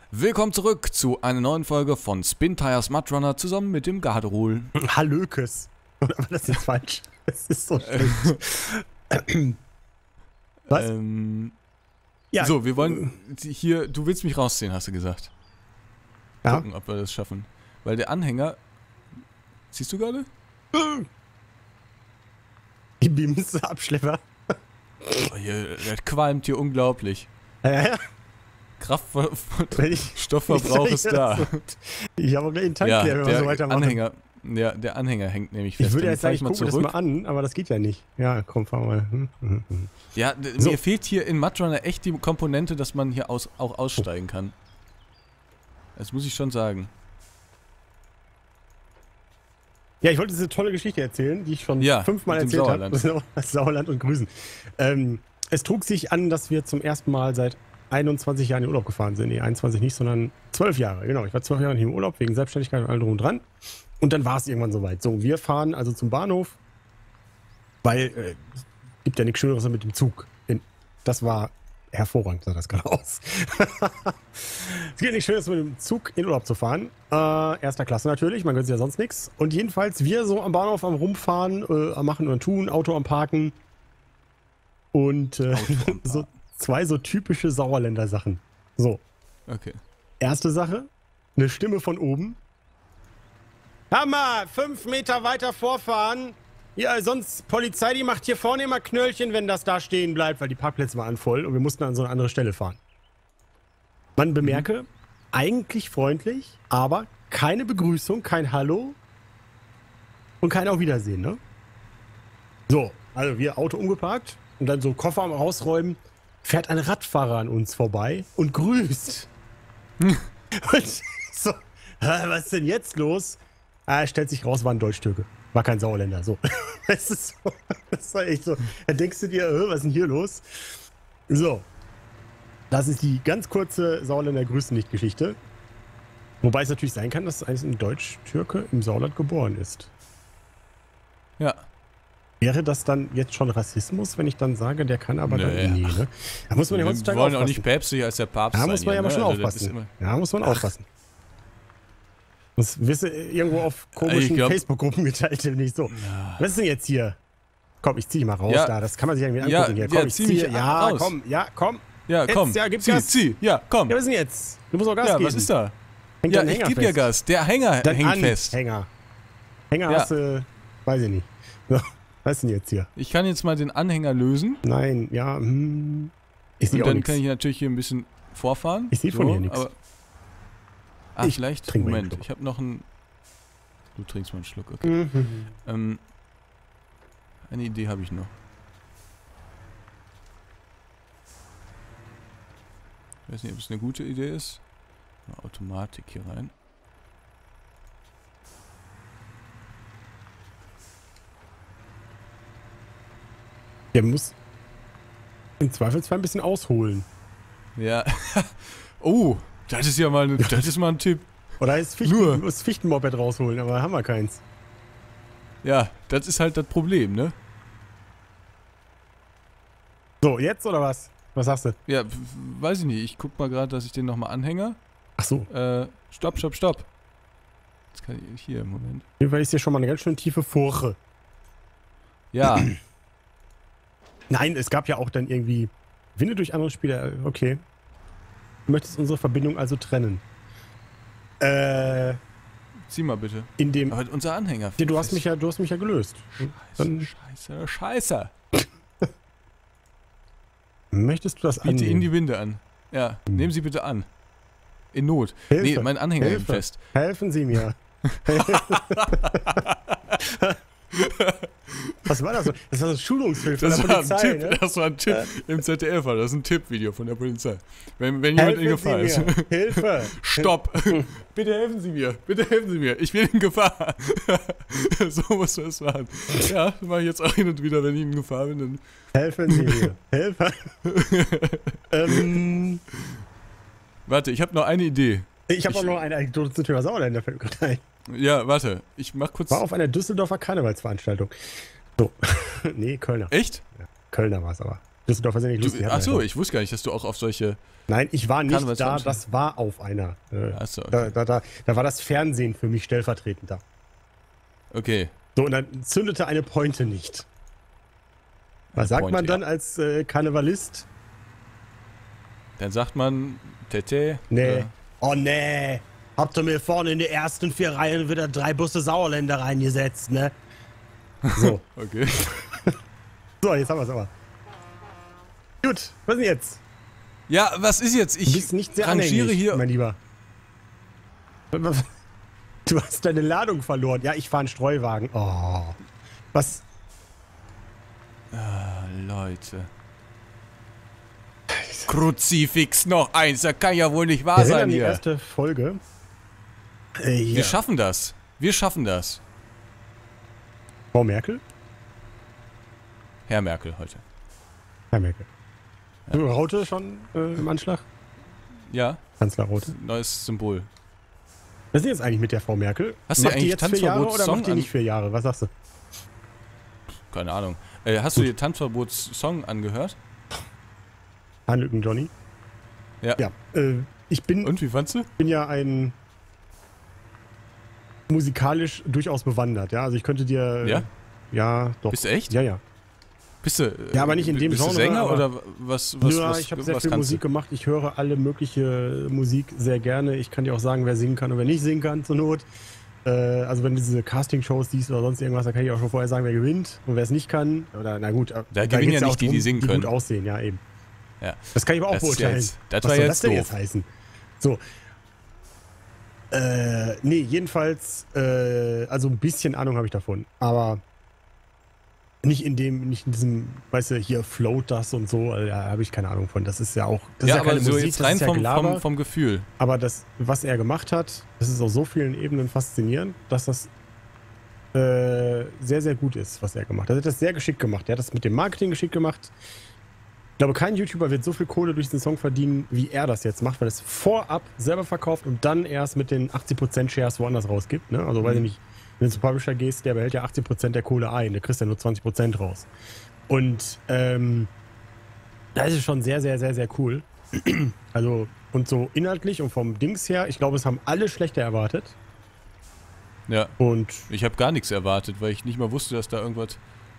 Willkommen zurück zu einer neuen Folge von Spin Tires Mud Runner zusammen mit dem Garderol. Hallökes. Aber das ist falsch. Das ist so schlecht. Was? Ja. So, wir wollen hier, du willst mich rausziehen, hast du gesagt. Ja. Gucken, ob wir das schaffen. Weil der Anhänger, siehst du gerade? Die Beams-Abschlepper. Oh, der qualmt hier unglaublich. Ja. Stoffverbrauch ist da. Ich habe gleich einen Tank leer, wenn wir so weitermachen. Der Anhänger hängt nämlich fest. Ich würde jetzt sagen, ich gucke das mal an, aber das geht ja nicht. Ja, komm, fahr mal. Ja, So. mir fehlt hier in Mud Runner echt die Komponente, dass man hier auch aussteigen kann. Das muss ich schon sagen. Ja, ich wollte diese tolle Geschichte erzählen, die ich schon 5-mal erzählt habe. Das Sauerland und Grüßen. Es trug sich an, dass wir zum ersten Mal seit 21 Jahren in Urlaub gefahren sind. Nee, 21 nicht, sondern 12 Jahre. Genau, ich war 12 Jahre nicht im Urlaub, wegen Selbstständigkeit und allem drum und dran. Und dann war es irgendwann soweit. So, wir fahren also zum Bahnhof, weil es gibt ja nichts Schöneres als mit dem Zug. Das war hervorragend, sah das gerade aus. Es gibt nichts Schöneres mit dem Zug in Urlaub zu fahren. Erster Klasse natürlich, man gönnt sich ja sonst nichts. Und jedenfalls, wir so am Bahnhof am Rumfahren, am Machen und Tun, Auto am Parken. Und so zwei so typische Sauerländer Sachen. So. Okay. Erste Sache, eine Stimme von oben. Hammer, 5 Meter weiter vorfahren. Ja, sonst Polizei, die macht hier vorne immer Knöllchen, wenn das da stehen bleibt, weil die Parkplätze waren voll und wir mussten an so eine andere Stelle fahren. Man bemerke, eigentlich freundlich, aber keine Begrüßung, kein Hallo und kein Auf Wiedersehen, ne? So, also wir Auto umgeparkt und dann so Koffer am Rausräumen, fährt ein Radfahrer an uns vorbei und grüßt. Und so, was ist denn jetzt los? Stellt sich raus, war ein Deutsch-Türke. War kein Sauerländer, so. Das war echt so. Da denkst du dir, was ist denn hier los? So. Das ist die ganz kurze Sauerländer-Grüßen-nicht-Geschichte. Wobei es natürlich sein kann, dass eigentlich ein Deutsch-Türke im Sauerland geboren ist. Ja. Wäre das dann jetzt schon Rassismus, wenn ich dann sage, der kann aber dann... Nee, ne? Da muss man ja heutzutage Wir wollen aufpassen. auch nicht päpstlicher als der Papst sein. Da muss man ja aber schon aufpassen. Ja, muss man aufpassen. Das wirst du irgendwo auf komischen Facebook-Gruppen geteilt, nicht so. Ja. Was ist denn jetzt hier? Komm, ich zieh mal raus da. Das kann man sich irgendwie angucken hier. Komm, ich ziehe. Ja, komm. Ja, komm. Ja, komm. Jetzt, ja, gib's Gas. Zieh. Ja, komm. Ja, was ist denn jetzt? Du musst auch Gas geben. Was ist da? Hängt ja, ich gebe dir Gas. Der Hänger hängt fest. Hänger hast du, weiß ich nicht. So, was ist denn jetzt hier? Ich kann jetzt mal den Anhänger lösen. Nein, ja, ich sehe auch dann nichts. kann ich natürlich hier ein bisschen vorfahren. Ich sehe von hier nichts. Vielleicht, Moment, ich habe noch einen... Du trinkst mal einen Schluck, okay. Eine Idee habe ich noch. Ich weiß nicht, ob es eine gute Idee ist. Eine Automatik hier rein. Der muss im Zweifelsfall ein bisschen ausholen. Ja. Oh, das ist ja mal, das ist mal ein Tipp. Oder das Fichtenmoped rausholen, aber haben wir keins. Ja, das ist halt das Problem, ne? So, jetzt oder was? Was sagst du? Ja, weiß ich nicht. Ich guck mal gerade, dass ich den nochmal anhänge. Ach so. Stopp. Jetzt kann ich hier im Moment. Hier ist hier schon mal eine ganz schön tiefe Furche. Ja. Nein, es gab ja auch dann irgendwie Winde durch andere Spieler. Okay. Du möchtest unsere Verbindung also trennen. Zieh mal bitte. Aber unser Anhänger. Ja, du hast mich ja gelöst. Scheiße. Möchtest du das annehmen? Biete ihn die Winde an. Ja, nehmen Sie bitte an. In Not. Hilfe. Nee, mein Anhänger hängt fest. Helfen Sie mir. Was war das? Das war so ein Schulungsfilm von der Polizei, ne? Das war ein Tipp im ZDF, das ist ein Tippvideo von der Polizei. Wenn jemand in Gefahr ist. Hilfe! Stopp! Bitte helfen Sie mir! Ich bin in Gefahr! So muss man es machen. Ja, das mache ich jetzt auch hin und wieder, wenn ich in Gefahr bin. Dann helfen Sie mir! Hilfe! Warte, ich habe noch eine Idee. Ich habe auch noch eine Anekdote zum Thema Sauerländer, fällt mir gerade ein. Ja, warte, ich mach kurz... War auf einer Düsseldorfer Karnevalsveranstaltung. So. Nee, Kölner. Echt? Ja, Kölner war es aber. Düsseldorf ist ja nicht lustig. Achso, ich wusste gar nicht, dass du auch auf solche... Nein, ich war nicht da, das war auf einer. Achso, okay. Da war das Fernsehen für mich stellvertretend da. Okay. So, und dann zündete eine Pointe nicht. Was sagt man dann als Karnevalist? Dann sagt man, Tete. Nee. Oh nee. Habt ihr mir vorne in die ersten 4 Reihen wieder 3 Busse Sauerländer reingesetzt, ne? So. Okay. So, jetzt haben wir es aber. Gut, was ist denn jetzt? Ja, was ist jetzt? Ich Du bist nicht sehr rangiere anhänglich, hier. mein Lieber. Du hast deine Ladung verloren. Ja, ich fahre einen Streuwagen. Oh. Was? Ah, Leute. Kruzifix noch eins, das kann ja wohl nicht wahr Erinnern sein an die hier. erste Folge. Wir schaffen das. Wir schaffen das. Frau Merkel? Herr Merkel heute. Herr Merkel. Ja. Raute schon im Anschlag? Ja, Kanzler Raute. neues Symbol. Was ist denn jetzt eigentlich mit der Frau Merkel? Hast du macht die eigentlich jetzt 4 Jahre oder Tanzverbotssong macht die nicht 4 Jahre? Was sagst du? Keine Ahnung. Hast du dir Tanzverbotssong angehört? Hanlücken Johnny? Ja. Ja. Ich bin Und, wie fandst du? ja ein musikalisch durchaus bewandert, ja. Also ich könnte dir... Ja? Ja, doch. Bist du echt? Ja, ja. Bist du, Ja, aber nicht in dem bist Genre, du Sänger aber- oder was Ja, was, ich habe sehr was viel kannst Musik du? gemacht. Ich höre alle mögliche Musik sehr gerne. Ich kann dir auch sagen, wer singen kann und wer nicht singen kann, zur Not. Also wenn du diese Casting-Shows siehst oder sonst irgendwas, da kann ich auch schon vorher sagen, wer gewinnt und wer es nicht kann. Oder, na gut. Da gewinnen geht's ja auch nicht die, die singen die können. gut aussehen, ja eben. Ja. Das kann ich aber auch Das ist beurteilen. jetzt- das Was war soll jetzt das denn doof. jetzt heißen? So. Nee, jedenfalls, also ein bisschen Ahnung habe ich davon. Aber nicht in diesem, weißt du, hier float das und so, da habe ich keine Ahnung von. Das ist ja auch, das Ja, ist ja aber keine so Musik, jetzt das rein ist ja Gelaber. vom Gefühl. Aber das, was er gemacht hat, das ist auf so vielen Ebenen faszinierend, dass das sehr, sehr gut ist, was er gemacht hat. Er hat das sehr geschickt gemacht. Er hat das mit dem Marketing geschickt gemacht. Ich glaube, kein YouTuber wird so viel Kohle durch den Song verdienen, wie er das jetzt macht, weil er es vorab selber verkauft und dann erst mit den 80% Shares woanders rausgibt. Ne? Also, weiß ich nicht, wenn du zum Publisher gehst, der behält ja 80% der Kohle ein, der kriegst ja nur 20% raus. Und da ist es schon sehr, sehr, sehr, sehr cool. Also, und so inhaltlich und vom Dings her, ich glaube, es haben alle schlechter erwartet. Ja. Und Ich habe gar nichts erwartet, weil ich nicht mal wusste, dass da irgendwas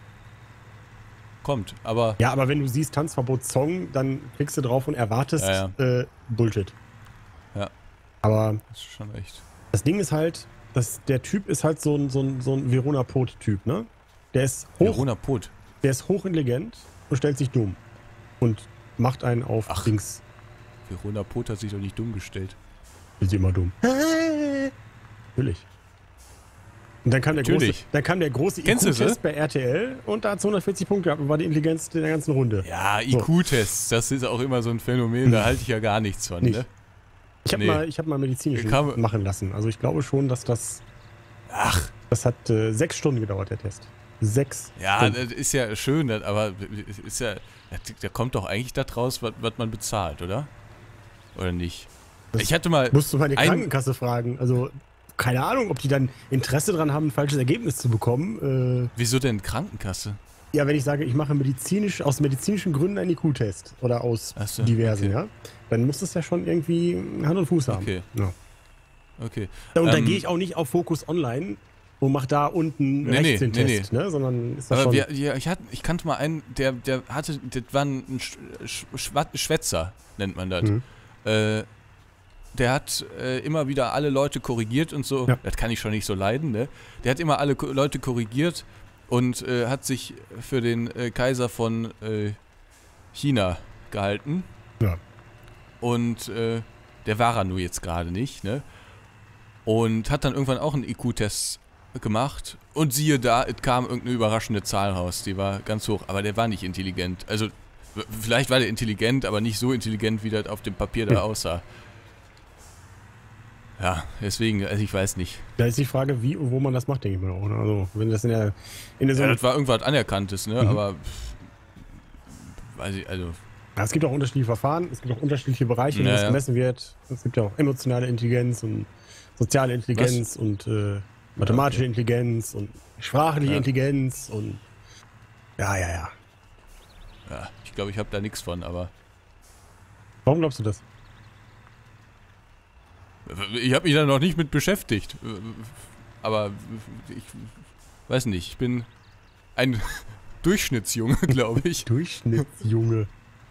kommt. Aber ja, aber wenn du siehst Tanzverbot-Song, dann klickst du drauf und erwartest Ja, Bullshit. Ja. Aber das ist schon echt. das Ding ist halt, der Typ ist halt so ein Verona Pot-Typ, ne? Der ist Verona Pot. hochintelligent und stellt sich dumm. Und macht einen auf Ach. Dings. Verona Pot hat sich doch nicht dumm gestellt. Ist immer dumm. Natürlich. Und dann kam Natürlich. der große Kennst du IQ-Test sie? bei RTL und da hat es 140 Punkte gehabt und war die Intelligenz der ganzen Runde. Ja, IQ-Tests, das ist auch immer so ein Phänomen, da halte ich ja gar nichts von, Nicht. ne? Ich habe mal medizinisch Kam- machen lassen. Also ich glaube schon, dass das... Ach. Das hat 6 Stunden gedauert, der Test. 6 Ja, Stunden. das ist ja schön, aber ist ja, da kommt doch eigentlich das raus, was man bezahlt, oder? Oder nicht? Das Ich hatte mal Musst du meine ein- Krankenkasse fragen. Also, keine Ahnung, ob die dann Interesse daran haben, ein falsches Ergebnis zu bekommen. Wieso denn Krankenkasse? Ja, wenn ich sage, ich mache aus medizinischen Gründen einen IQ-Test oder aus Ach so, diversen, okay. ja, dann muss das ja schon irgendwie Hand und Fuß haben. Okay. Ja. Okay. Und dann gehe ich auch nicht auf Fokus Online und mache da unten Nee, rechts den nee, Test, ne? Sondern ist das Aber schon... ich kannte mal einen, der hatte, das war ein Schwätzer, nennt man das. Mhm. Der hat immer wieder alle Leute korrigiert und so. Ja. Das kann ich schon nicht so leiden, ne? Der hat immer alle Leute korrigiert und hat sich für den Kaiser von China gehalten. Ja. Und der war er nur jetzt gerade nicht, ne? Und hat dann irgendwann auch einen IQ-Test gemacht. Und siehe da, es kam irgendeine überraschende Zahl raus. Die war ganz hoch, aber der war nicht intelligent. Also, vielleicht war der intelligent, aber nicht so intelligent, wie das auf dem Papier da aussah. Ja, deswegen, also ich weiß nicht. Da ist die Frage, wie und wo man das macht, denke ich mal auch. Ne? Also, wenn das in der Ja, das war irgendwas Anerkanntes, ne? Mhm. Aber weiß ich, also. Ja, es gibt auch unterschiedliche Verfahren, es gibt auch unterschiedliche Bereiche, in denen das Ja. gemessen wird. Es gibt ja auch emotionale Intelligenz und soziale Intelligenz und mathematische Intelligenz und sprachliche Ja. Intelligenz und ja. Ja, ich glaube, ich habe da nichts von, aber... Warum glaubst du das? Ich habe mich da noch nicht mit beschäftigt. Aber ich weiß nicht, ich bin ein Durchschnittsjunge, glaube ich. Durchschnittsjunge.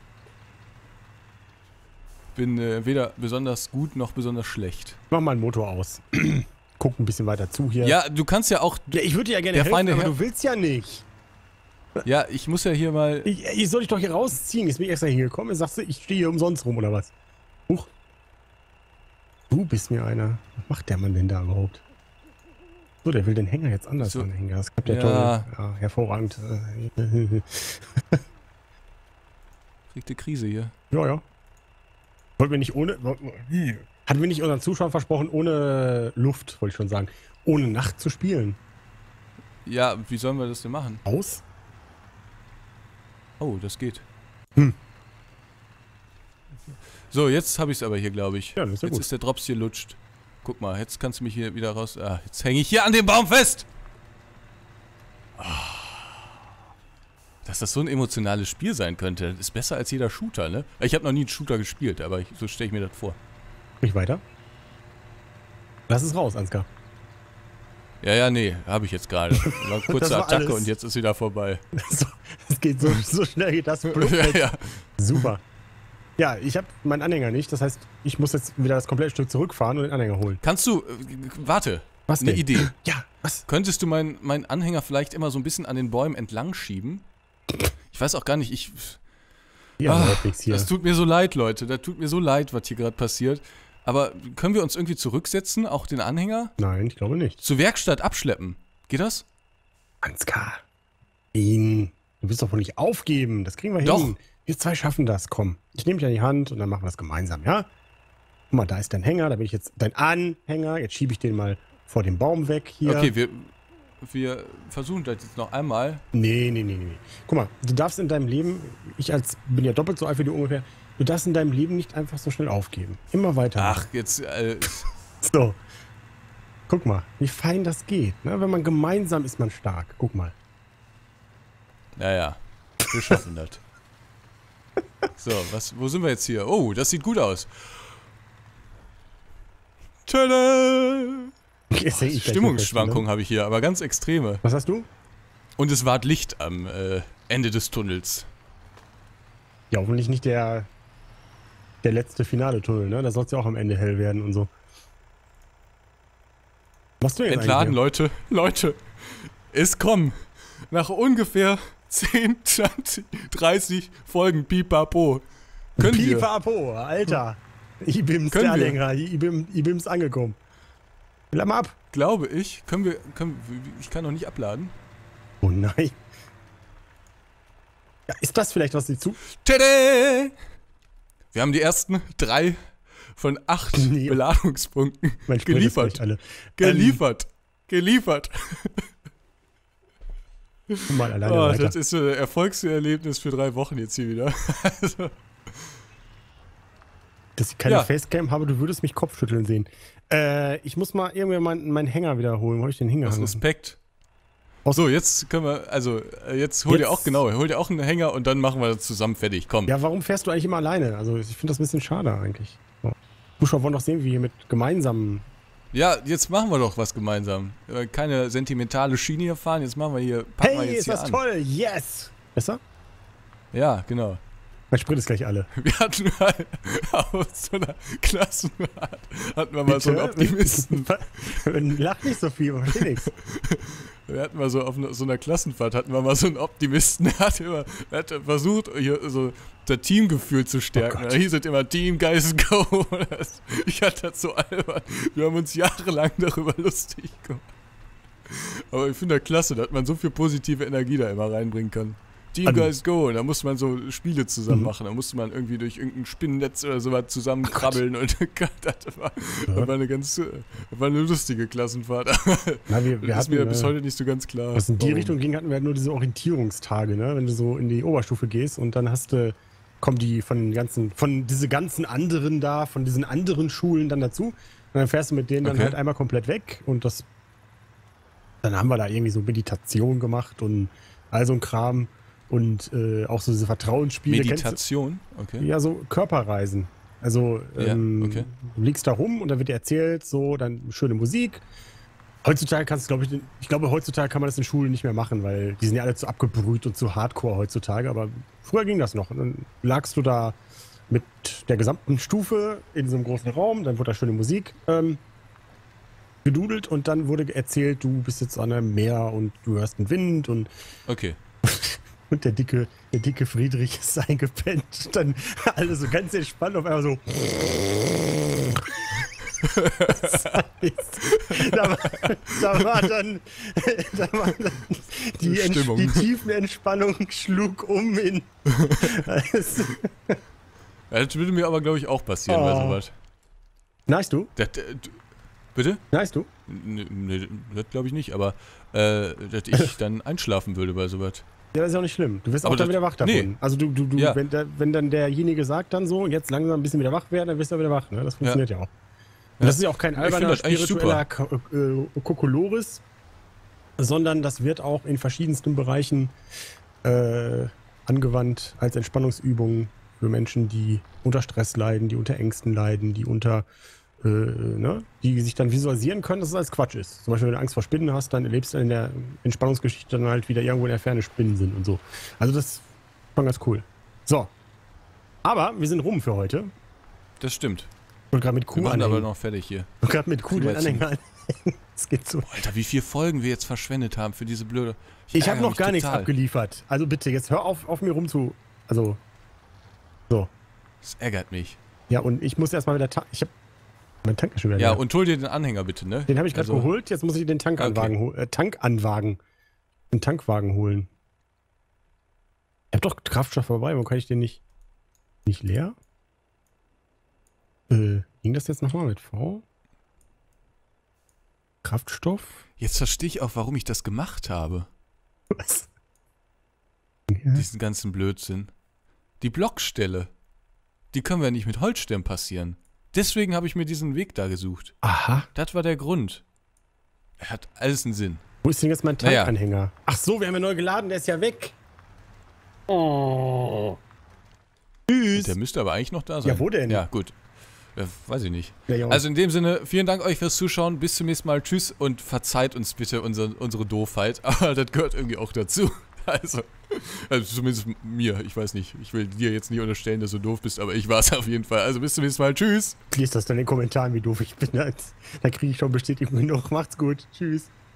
Bin weder besonders gut noch besonders schlecht. Mach mal einen Motor aus. Guck ein bisschen weiter zu hier. Ja, du kannst ja auch... Ja, ich würde dir ja gerne Der helfen, feine aber Herr- du willst ja nicht. Ja, ich muss ja hier mal... Ich soll dich doch hier rausziehen. Jetzt bin ich extra hingekommen. Jetzt sagst du, ich stehe hier umsonst rum, oder was? Huch. Du bist mir einer. Was macht der Mann denn da überhaupt? So, der will den Hänger jetzt anders So. anhängen. Das klappt ja Ja. toll. Ja, hervorragend. Kriegte Krise hier. Ja. Wollten wir nicht ohne... Hatten wir nicht unseren Zuschauern versprochen, ohne Luft, wollte ich schon sagen, ohne Nacht zu spielen? Ja, wie sollen wir das denn machen? Aus? Oh, das geht. Hm. So, jetzt habe ich es aber hier, glaube ich. Ja, das ist ja Jetzt gut. ist der Drops hier lutscht. Guck mal, jetzt kannst du mich hier wieder raus... Ah, jetzt hänge ich hier an dem Baum fest! Ah. Dass das so ein emotionales Spiel sein könnte, ist besser als jeder Shooter, ne? Ich habe noch nie einen Shooter gespielt, aber so stelle ich mir das vor. Nicht weiter? Lass es raus, Ansgar. Ja, nee, habe ich jetzt gerade. War kurze Das war Attacke alles. und jetzt ist wieder vorbei. Es geht so schnell, geht das Blut weg. ja. Super. Ja, ich habe meinen Anhänger nicht. Das heißt, ich muss jetzt wieder das komplette Stück zurückfahren und den Anhänger holen. Kannst du, warte, Was eine denn? Idee. Ja, was? Könntest du meinen Anhänger vielleicht immer so ein bisschen an den Bäumen entlang schieben? Ich weiß auch gar nicht, Ja, Ah, halbwegs hier. das tut mir so leid, Leute. Das tut mir so leid, was hier gerade passiert. Aber können wir uns irgendwie zurücksetzen, auch den Anhänger? Nein, ich glaube nicht. Zur Werkstatt abschleppen. Geht das? Ansgar. Du willst doch wohl nicht aufgeben. Das kriegen wir Doch. hin. Wir zwei schaffen das. Komm, ich nehme dich an die Hand und dann machen wir das gemeinsam, ja? Guck mal, da ist dein Hänger. Da bin ich jetzt dein Anhänger. Jetzt schiebe ich den mal vor dem Baum weg hier. Okay, wir versuchen das jetzt noch einmal. Nee. Guck mal, du darfst in deinem Leben, bin ja doppelt so alt wie du ungefähr, du darfst in deinem Leben nicht einfach so schnell aufgeben. Immer weiter. Ach, jetzt, So. Guck mal, wie fein das geht. Ne? Wenn man gemeinsam ist, man stark. Guck mal. naja, wir schaffen das. So, wo sind wir jetzt hier? Oh, das sieht gut aus. Tada! Jetzt häng ich gleich Stimmungsschwankungen habe ich hier, aber ganz extreme. noch fest, ne? Was hast du? Und es ward Licht am Ende des Tunnels. Ja, hoffentlich nicht der letzte finale Tunnel, ne? Da soll es ja auch am Ende hell werden und so. Was machst du jetzt Entladen, eigentlich Leute. Es kommen nach ungefähr 10, 20, 30 Folgen Pipapo. hier? Können wir? Pipapo, Alter. IBIMS, Können der wir? Anhänger. IBIMS angekommen. Lass mal ab. Glaube ich. Ich kann noch nicht abladen. Oh nein. Ja, ist das vielleicht was zu? Tada! Wir haben die ersten 3 von 8 Nee. Beladungspunkten Mein Sprit ist geliefert. nicht alle. Geliefert. Mal alleine Oh, weiter. das ist so ein Erfolgserlebnis für 3 Wochen jetzt hier wieder. Also, Dass ich keine Ja. Facecam habe, du würdest mich Kopfschütteln sehen. Ich muss mal irgendwann meinen Hänger wiederholen. Wo hab ich den Hänger? aus Respekt. So, jetzt können wir, jetzt hol dir auch einen Hänger und dann machen wir das zusammen fertig. Komm. Ja, warum fährst du eigentlich immer alleine? Also ich finde das ein bisschen schade eigentlich. So. Zuschauer wollen doch sehen, wie wir hier mit gemeinsamen... Ja, jetzt machen wir doch was gemeinsam. Keine sentimentale Schiene hier fahren, jetzt machen wir hier, packen wir Hey, jetzt ist hier das an. toll! Yes! Besser? Ja, genau. Mein Sprit ist gleich alle. Wir hatten mal auf so einer Klassenfahrt, hatten wir mal so einen Optimisten. Lach nicht so viel, man versteht nichts. Wir hatten mal so auf so einer Klassenfahrt, hatten wir mal so einen Optimisten, der hat versucht, hier so das Teamgefühl zu stärken. Gott. Da hieß es immer Team Guys Go. Ich hatte das so albern. Wir haben uns jahrelang darüber lustig gemacht. Aber ich finde das klasse, dass man so viel positive Energie da immer reinbringen kann. Team Guys Go, und da musste man so Spiele zusammen machen. Da musste man irgendwie durch irgendein Spinnennetz oder sowas zusammenkrabbeln und das war eine lustige Klassenfahrt. Na, wir Das ist hatten, mir bis heute nicht so ganz klar. was in die warum. Richtung ging, hatten wir halt nur diese Orientierungstage, ne? Wenn du so in die Oberstufe gehst und dann kommen die von diesen ganzen anderen da, von diesen anderen Schulen dann dazu. Und dann fährst du mit denen dann Okay. halt einmal komplett weg und dann haben wir da irgendwie so Meditation gemacht und all so ein Kram. Und auch so diese Vertrauensspiele. Meditation? Okay. Ja, so Körperreisen. Also okay. du liegst da rum und dann wird dir erzählt, so, dann schöne Musik. Heutzutage kannst du, ich glaube, heutzutage kann man das in Schulen nicht mehr machen, weil die sind ja alle zu abgebrüht und zu hardcore heutzutage, aber früher ging das noch. Und dann lagst du da mit der gesamten Stufe in so einem großen Raum, dann wurde da schöne Musik gedudelt und dann wurde erzählt, du bist jetzt an einem Meer und du hörst einen Wind und Okay. und der dicke Friedrich ist eingepennt. Dann alle so ganz entspannt auf einmal so. Da war dann die tiefen Entspannung schlug um in. Das würde mir aber, glaube ich, auch passieren bei sowas. Nice, du? Bitte? Nice, du? Nee, das glaube ich nicht, aber dass ich dann einschlafen würde bei sowas. Ja, das ist auch nicht schlimm. Du wirst auch dann wieder wach davon. Nee. Also ja. wenn dann derjenige sagt dann so, jetzt langsam ein bisschen wieder wach werden, dann wirst du wieder wach. Ne? Das funktioniert ja auch. Und das ist ja auch kein alberner spiritueller Kokolores, sondern das wird auch in verschiedensten Bereichen angewandt als Entspannungsübung für Menschen, die unter Stress leiden, die unter Ängsten leiden, die unter die sich dann visualisieren können, dass es alles Quatsch ist. Zum Beispiel, wenn du Angst vor Spinnen hast, dann erlebst du in der Entspannungsgeschichte dann halt wieder irgendwo in der Ferne Spinnen sind und so. Also das ist schon ganz cool. So. Aber wir sind rum für heute. Das stimmt. Und gerade mit Kuh wir machen aber noch fertig hier. Und gerade mit Kuh den Anhänger anhängen. Das geht so. Alter, wie viele Folgen wir jetzt verschwendet haben für diese blöde... Ich habe noch gar nichts abgeliefert. Also bitte, jetzt hör auf mir rum zu... Also... So. Das ärgert mich. Ja, und ich muss erstmal wieder... Ich habe... Mein Tank ist schon wieder Ja, leer. und hol dir den Anhänger bitte, ne? Den habe ich gerade geholt, jetzt muss ich den Tankanwagen den Tankwagen holen. Ich habe doch Kraftstoff dabei, warum kann ich den nicht leer? Ging das jetzt nochmal mit V? Kraftstoff? Jetzt verstehe ich auch, warum ich das gemacht habe. Was? Ja. Diesen ganzen Blödsinn. Die Blockstelle. Die können wir nicht mit Holzstämmen passieren. Deswegen habe ich mir diesen Weg da gesucht. Aha. Das war der Grund. Er hat alles einen Sinn. Wo ist denn jetzt mein Tankanhänger? Naja. Ach so, wir haben ja neu geladen, der ist ja weg. Oh. Tschüss. Der müsste aber eigentlich noch da sein. Ja, wo denn? Ja, gut. Weiß ich nicht. Ja, also in dem Sinne, vielen Dank euch fürs Zuschauen. Bis zum nächsten Mal. Tschüss und verzeiht uns bitte unsere Doofheit. Aber das gehört irgendwie auch dazu. Also zumindest mir. Ich weiß nicht. Ich will dir jetzt nicht unterstellen, dass du doof bist, aber ich war es auf jeden Fall. Also bis zum nächsten Mal. Tschüss. Lies das dann in den Kommentaren, wie doof ich bin. Da kriege ich schon Bestätigung genug. Macht's gut. Tschüss.